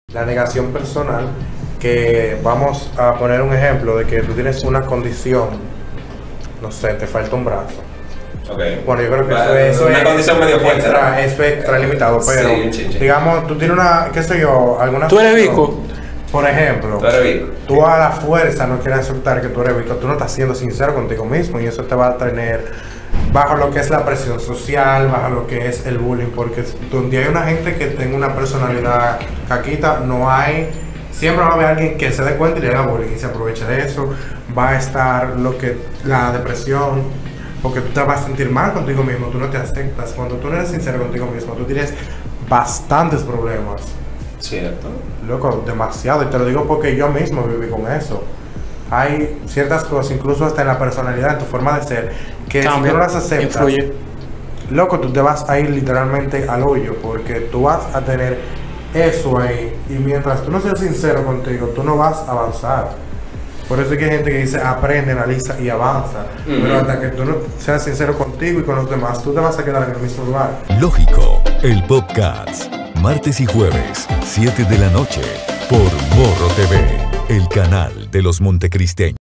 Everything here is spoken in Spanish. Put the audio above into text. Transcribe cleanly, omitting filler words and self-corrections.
La negación personal, que vamos a poner un ejemplo de que tú tienes una condición, no sé, te falta un brazo. Okay. Bueno, yo creo que eso es una condición medio fuerte, extra, es extra limitado, pero digamos, tú tienes una, qué sé yo, alguna... ¿Tú eres bico? Por ejemplo, tú eres bico. Tú a la fuerza no quieres aceptar que tú eres bico, tú no estás siendo sincero contigo mismo y eso te va a tener bajo lo que es la presión social, bajo lo que es el bullying, porque donde hay una gente que tenga una personalidad caquita, no hay, siempre va a haber alguien que se dé cuenta y le haga bullying y se aproveche de eso. Va a estar lo que la depresión, porque tú te vas a sentir mal contigo mismo, tú no te aceptas. Cuando tú no eres sincero contigo mismo, tú tienes bastantes problemas. Cierto. Loco, demasiado, y te lo digo porque yo mismo viví con eso. Hay ciertas cosas, incluso hasta en la personalidad, en tu forma de ser, que si tú no las aceptas, influye. Loco, tú te vas a ir literalmente al hoyo, porque tú vas a tener eso ahí, y mientras tú no seas sincero contigo, tú no vas a avanzar. Por eso es que hay gente que dice aprende, analiza y avanza. Pero hasta que tú no seas sincero contigo y con los demás, tú te vas a quedar en el mismo lugar. Lógico, el podcast. Martes y jueves, 7 de la noche, por Morro TV, el canal de los montecristeños.